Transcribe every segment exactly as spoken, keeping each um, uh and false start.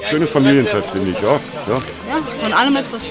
schönes Familienfest, finde ich, ja. Ja, ja, von allem etwas.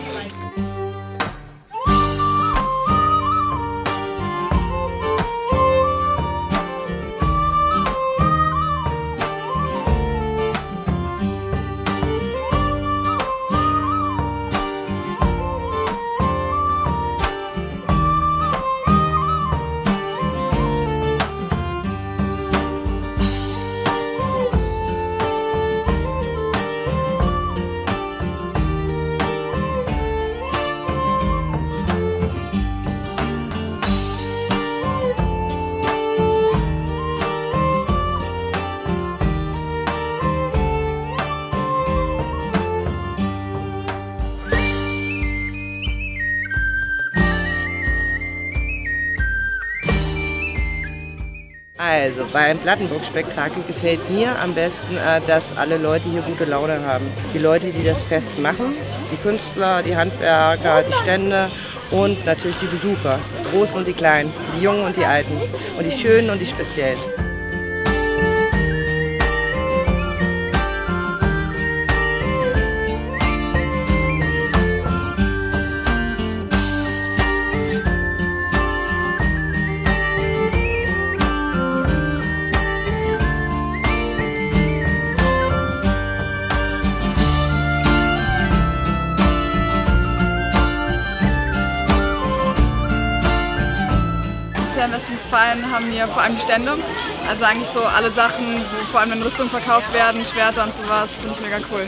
Also beim Plattenburg-Spektakel gefällt mir am besten, dass alle Leute hier gute Laune haben. Die Leute, die das Fest machen, die Künstler, die Handwerker, die Stände und natürlich die Besucher, die Großen und die Kleinen, die Jungen und die Alten und die Schönen und die Speziellen. Am besten gefallen haben mir vor allem die Stände, also eigentlich so alle Sachen, wo vor allem in Rüstung verkauft werden, Schwerter und sowas, finde ich mega cool.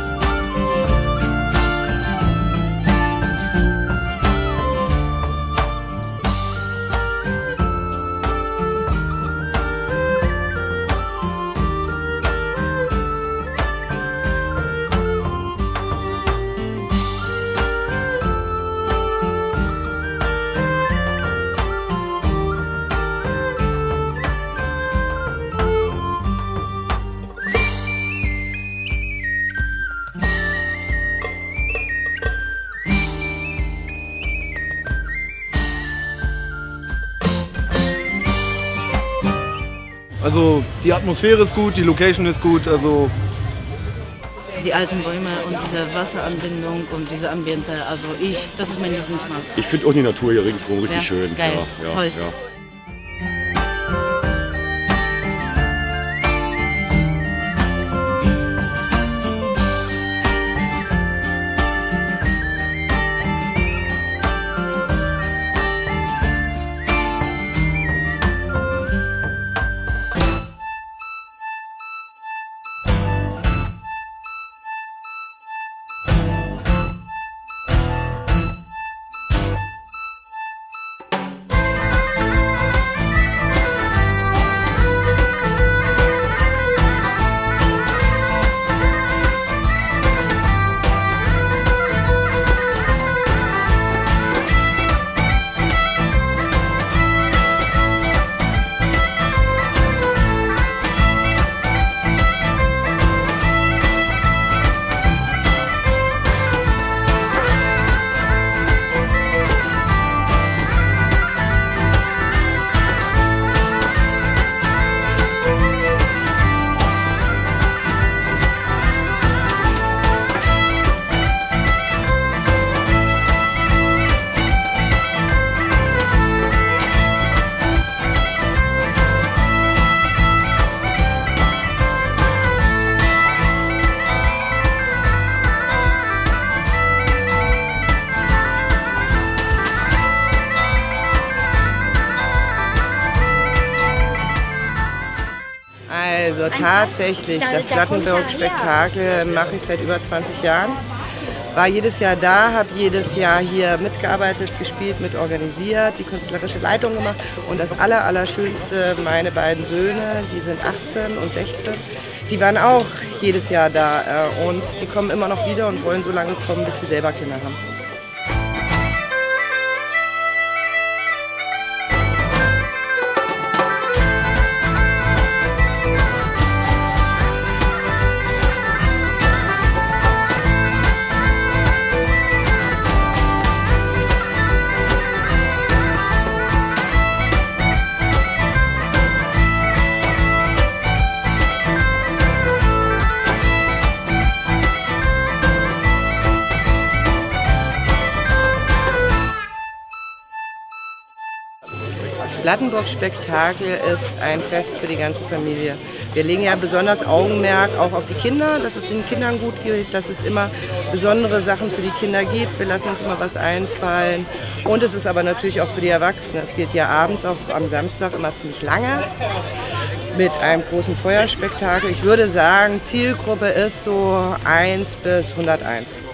Also die Atmosphäre ist gut, die Location ist gut, also die alten Bäume und diese Wasseranbindung und diese Ambiente, also ich, das ist mein Lieblingsmarkt. Ich finde auch die Natur hier ringsherum richtig Ja, schön. geil, Ja, ja, toll. Ja. Also tatsächlich, das Plattenburg-Spektakel mache ich seit über zwanzig Jahren. War jedes Jahr da, habe jedes Jahr hier mitgearbeitet, gespielt, mit organisiert, die künstlerische Leitung gemacht. Und das aller, Allerschönste, meine beiden Söhne, die sind achtzehn und sechzehn, die waren auch jedes Jahr da. Und die kommen immer noch wieder und wollen so lange kommen, bis sie selber Kinder haben. Blattenburg-Spektakel ist ein Fest für die ganze Familie. Wir legen ja besonders Augenmerk auch auf die Kinder, dass es den Kindern gut geht, dass es immer besondere Sachen für die Kinder gibt. Wir lassen uns immer was einfallen. Und es ist aber natürlich auch für die Erwachsenen. Es geht ja abends, auch am Samstag, immer ziemlich lange mit einem großen Feuerspektakel. Ich würde sagen, Zielgruppe ist so eins bis hunderteins.